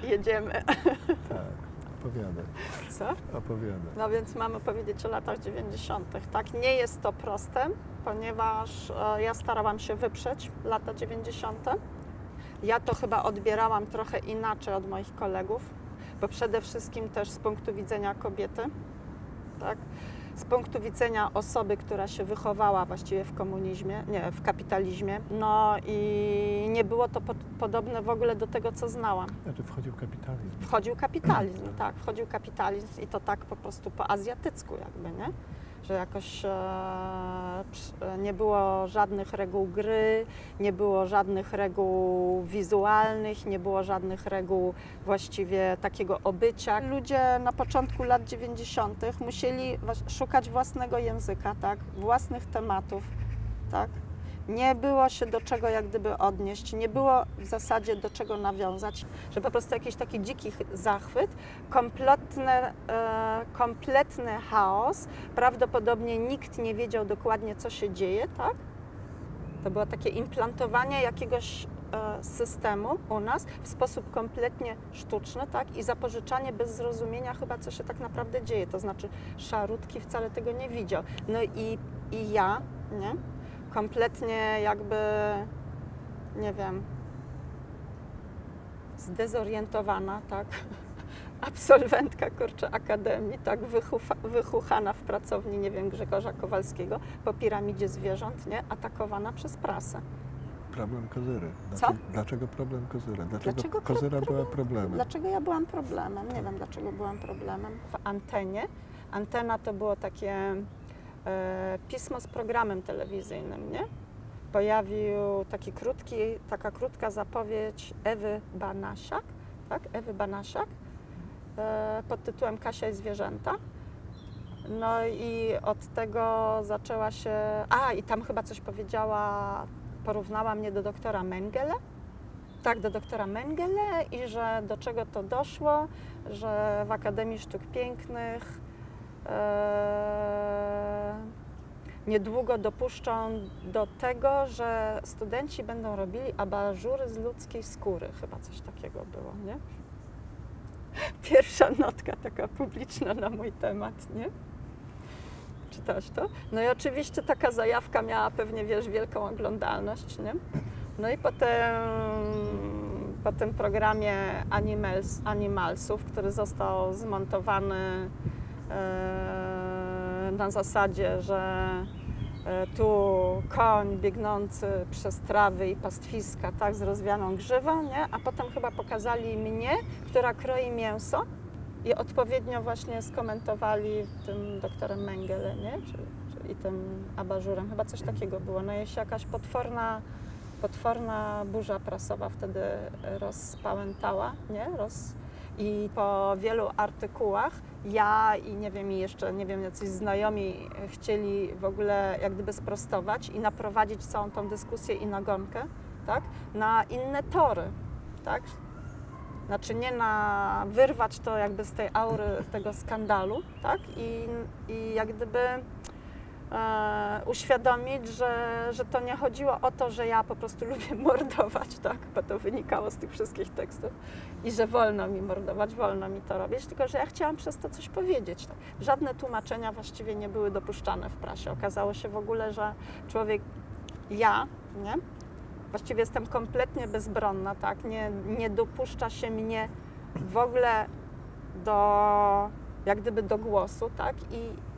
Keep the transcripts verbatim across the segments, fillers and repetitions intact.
jedziemy. Tak, opowiadaj. Co? Opowiadaj. No więc mamy powiedzieć o latach dziewięćdziesiątych. Tak, nie jest to proste, ponieważ e, ja starałam się wyprzeć lata dziewięćdziesiąte. Ja to chyba odbierałam trochę inaczej od moich kolegów, bo przede wszystkim też z punktu widzenia kobiety, tak? Z punktu widzenia osoby, która się wychowała właściwie w komunizmie, nie, w kapitalizmie, no i nie było to po, podobne w ogóle do tego, co znałam. Znaczy wchodził kapitalizm. Wchodził kapitalizm, tak, wchodził kapitalizm i to tak po prostu po azjatycku jakby, nie? Że jakoś e, nie było żadnych reguł gry, nie było żadnych reguł wizualnych, nie było żadnych reguł właściwie takiego obycia. Ludzie na początku lat dziewięćdziesiątych musieli szukać własnego języka, tak, własnych tematów, tak. Nie było się do czego jak gdyby odnieść, nie było w zasadzie do czego nawiązać, że po prostu jakiś taki dziki zachwyt, kompletny, e, kompletny chaos, prawdopodobnie nikt nie wiedział dokładnie, co się dzieje, tak? To było takie implantowanie jakiegoś e, systemu u nas w sposób kompletnie sztuczny, tak? I zapożyczanie bez zrozumienia chyba, co się tak naprawdę dzieje, to znaczy Szarutki wcale tego nie widział. No i, i ja, nie? Kompletnie jakby, nie wiem, zdezorientowana, tak, absolwentka, kurczę, akademii, tak, wychufa, wychuchana w pracowni, nie wiem, Grzegorza Kowalskiego, po piramidzie zwierząt, nie, atakowana przez prasę. Problem Kozyry. Co? Dlaczego problem Kozyry? Dlaczego, Dlaczego Kozyra pro, była problemem? Dlaczego ja byłam problemem? Nie wiem, dlaczego byłam problemem. W antenie, antena to było takie e, pismo z programem telewizyjnym, nie? Pojawił taki krótki, taka krótka zapowiedź Ewy Banasiak, tak? Ewy Banasiak e, pod tytułem Kasia i zwierzęta. No i od tego zaczęła się... A, i tam chyba coś powiedziała, porównała mnie do doktora Mengele. Tak, do doktora Mengele i że do czego to doszło, że w Akademii Sztuk Pięknych e, niedługo dopuszczą do tego, że studenci będą robili abażury z ludzkiej skóry. Chyba coś takiego było, nie? Pierwsza notka taka publiczna na mój temat, nie? Czytasz to? No i oczywiście taka zajawka miała pewnie, wiesz, wielką oglądalność, nie? No i potem po tym programie Animals, Animalsów, który został zmontowany e, na zasadzie, że e, tu koń biegnący przez trawy i pastwiska, tak, z rozwianą grzywą, nie? A potem chyba pokazali mnie, która kroi mięso i odpowiednio właśnie skomentowali tym doktorem Mengele, nie? Czy, czy, i tym abażurem. Chyba coś takiego było. No i się jakaś potworna Potworna burza prasowa wtedy rozpałętała, nie? Roz... I po wielu artykułach ja i nie wiem, i jeszcze nie wiem, jacyś znajomi chcieli w ogóle jak gdyby sprostować i naprowadzić całą tą dyskusję i nagonkę, tak? Na inne tory, tak? Znaczy nie na wyrwać to jakby z tej aury tego skandalu, tak? I, i jak gdyby E, uświadomić, że, że to nie chodziło o to, że ja po prostu lubię mordować, tak, bo to wynikało z tych wszystkich tekstów i że wolno mi mordować, wolno mi to robić, tylko że ja chciałam przez to coś powiedzieć. Tak. Żadne tłumaczenia właściwie nie były dopuszczane w prasie. Okazało się w ogóle, że człowiek, ja, nie, właściwie jestem kompletnie bezbronna, tak, nie, nie dopuszcza się mnie w ogóle do, jak gdyby do głosu, tak, i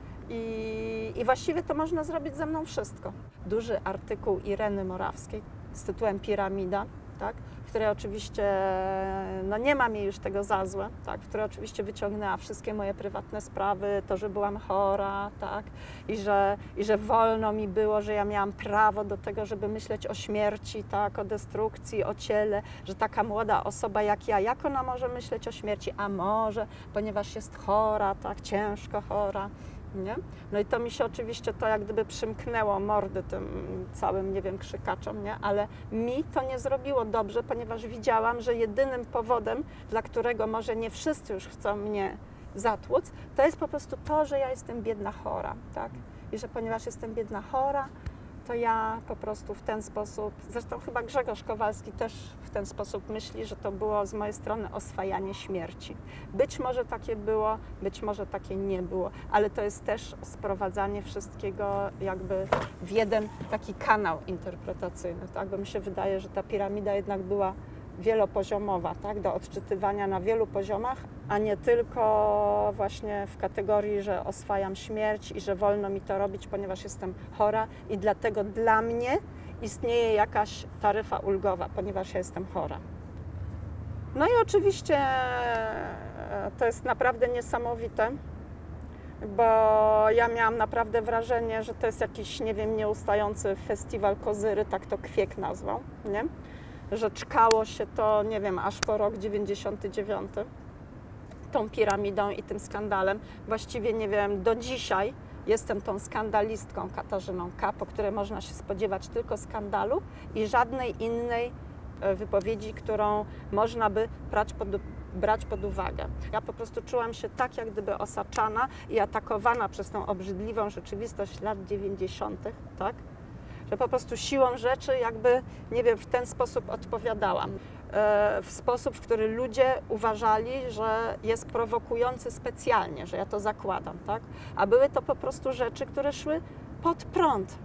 I, I właściwie to można zrobić ze mną wszystko. Duży artykuł Ireny Morawskiej z tytułem Piramida, tak, w której oczywiście, no nie mam jej już tego za złe, tak, w której oczywiście wyciągnęła wszystkie moje prywatne sprawy, to, że byłam chora, tak, i że, i że wolno mi było, że ja miałam prawo do tego, żeby myśleć o śmierci, tak, o destrukcji, o ciele, że taka młoda osoba jak ja, jak ona może myśleć o śmierci? A może, ponieważ jest chora, tak, ciężko chora. Nie? No i to mi się oczywiście to jak gdyby przymknęło mordy tym całym, nie wiem, krzykaczom, nie? Ale mi to nie zrobiło dobrze, ponieważ widziałam, że jedynym powodem, dla którego może nie wszyscy już chcą mnie zatłuc, to jest po prostu to, że ja jestem biedna chora, tak? I że ponieważ jestem biedna chora, to ja po prostu w ten sposób, zresztą chyba Grzegorz Kowalski też w ten sposób myśli, że to było z mojej strony oswajanie śmierci. Być może takie było, być może takie nie było, ale to jest też sprowadzanie wszystkiego jakby w jeden taki kanał interpretacyjny, tak? Bo mi się wydaje, że ta piramida jednak była wielopoziomowa, tak? Do odczytywania na wielu poziomach, a nie tylko właśnie w kategorii, że oswajam śmierć i że wolno mi to robić, ponieważ jestem chora i dlatego dla mnie istnieje jakaś taryfa ulgowa, ponieważ ja jestem chora. No i oczywiście to jest naprawdę niesamowite, bo ja miałam naprawdę wrażenie, że to jest jakiś, nie wiem, nieustający festiwal Kozyry, tak to Kwiek nazwał, nie? Że czkało się to, nie wiem, aż po rok dziewięćdziesiąty dziewiąty tą piramidą i tym skandalem. Właściwie, nie wiem, do dzisiaj jestem tą skandalistką Katarzyną K., po której można się spodziewać tylko skandalu i żadnej innej wypowiedzi, którą można by brać pod, brać pod uwagę. Ja po prostu czułam się tak, jak gdyby osaczana i atakowana przez tą obrzydliwą rzeczywistość lat dziewięćdziesiątych, tak? Że po prostu siłą rzeczy jakby, nie wiem, w ten sposób odpowiadałam. W sposób, w który ludzie uważali, że jest prowokujący specjalnie, że ja to zakładam, tak? A były to po prostu rzeczy, które szły pod prąd.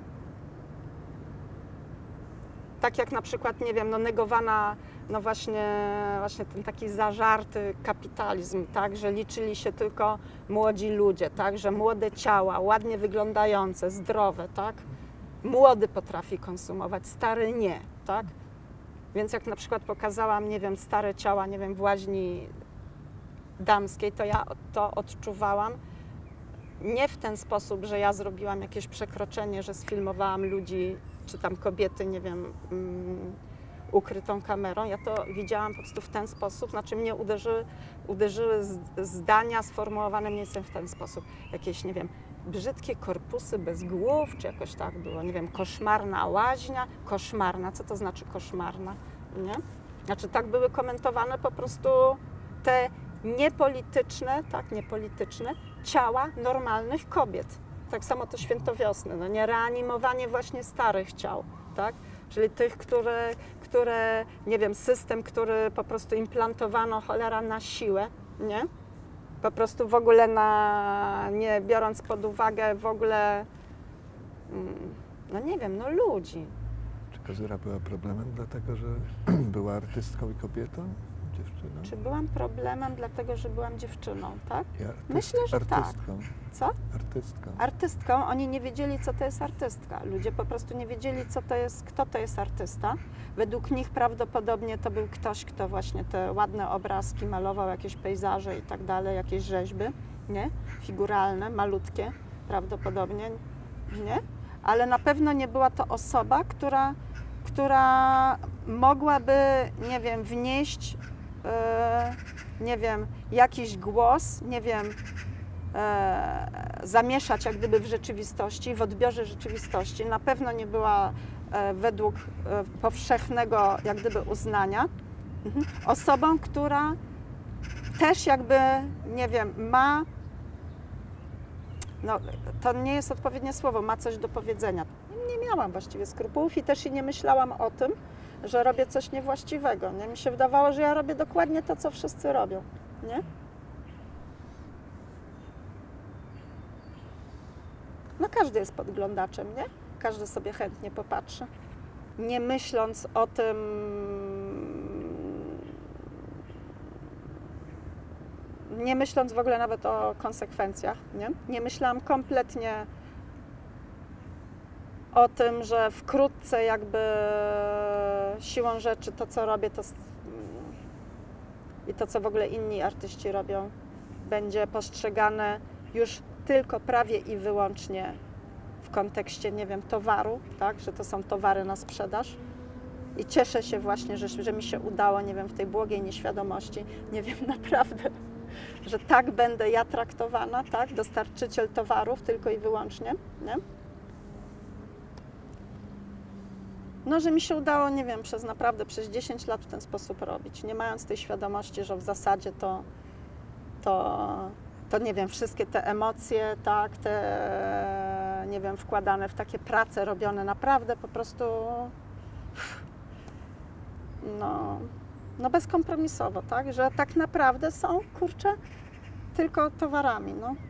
Tak jak na przykład, nie wiem, no negowana, no właśnie, właśnie ten taki zażarty kapitalizm, tak? Że liczyli się tylko młodzi ludzie, tak? Że młode ciała, ładnie wyglądające, zdrowe, tak? Młody potrafi konsumować, stary nie, tak? Więc jak na przykład pokazałam, nie wiem, stare ciała, nie wiem, w łaźni damskiej, to ja to odczuwałam nie w ten sposób, że ja zrobiłam jakieś przekroczenie, że sfilmowałam ludzi, czy tam kobiety, nie wiem, um, ukrytą kamerą. Ja to widziałam po prostu w ten sposób, znaczy mnie uderzyły, uderzyły zdania sformułowane mniej więcej w ten sposób. Jakieś, nie wiem, brzydkie korpusy bez głów, czy jakoś tak było, nie wiem, koszmarna łaźnia, koszmarna, co to znaczy koszmarna, nie? Znaczy tak były komentowane po prostu te niepolityczne, tak, niepolityczne ciała normalnych kobiet. Tak samo to Święto Wiosny, no nie, reanimowanie właśnie starych ciał, tak? Czyli tych, które, które, nie wiem, system, który po prostu implantowano cholera na siłę, nie? Po prostu w ogóle na, nie biorąc pod uwagę w ogóle, no nie wiem, no ludzi. Czy Kozyra była problemem dlatego, że była artystką i kobietą, dziewczyną? Czy byłam problemem dlatego, że byłam dziewczyną, tak? Artyst, Myślę, że artystką. tak. Co? Artystką. Artystką. Oni nie wiedzieli, co to jest artystka. Ludzie po prostu nie wiedzieli, co to jest, kto to jest artysta. Według nich prawdopodobnie to był ktoś, kto właśnie te ładne obrazki malował, jakieś pejzaże i tak dalej, jakieś rzeźby, nie? Figuralne, malutkie prawdopodobnie, nie? Ale na pewno nie była to osoba, która, która mogłaby, nie wiem, wnieść, yy, nie wiem, jakiś głos, nie wiem, E, zamieszać jak gdyby w rzeczywistości, w odbiorze rzeczywistości. Na pewno nie była e, według e, powszechnego jak gdyby uznania mhm. osobą, która też jakby, nie wiem, ma, no to nie jest odpowiednie słowo, ma coś do powiedzenia. Nie miałam właściwie skrupułów i też i nie myślałam o tym, że robię coś niewłaściwego. Nie? Mi się wydawało, że ja robię dokładnie to, co wszyscy robią. Nie? No każdy jest podglądaczem, nie? Każdy sobie chętnie popatrzy. Nie myśląc o tym, nie myśląc w ogóle nawet o konsekwencjach, nie? Nie myślałam kompletnie o tym, że wkrótce jakby siłą rzeczy to, co robię, to i to, co w ogóle inni artyści robią, będzie postrzegane już tylko prawie i wyłącznie w kontekście, nie wiem, towaru, tak, że to są towary na sprzedaż. I cieszę się właśnie, że, że mi się udało, nie wiem, w tej błogiej nieświadomości, nie wiem, naprawdę, że tak będę ja traktowana, tak, dostarczyciel towarów tylko i wyłącznie, nie? No, że mi się udało, nie wiem, przez naprawdę, przez dziesięć lat w ten sposób robić, nie mając tej świadomości, że w zasadzie to, to to nie wiem, wszystkie te emocje, tak, te, nie nie wiem, wkładane w takie prace robione naprawdę po prostu no, no bezkompromisowo, tak? Że tak naprawdę są, kurczę, tylko towarami, no.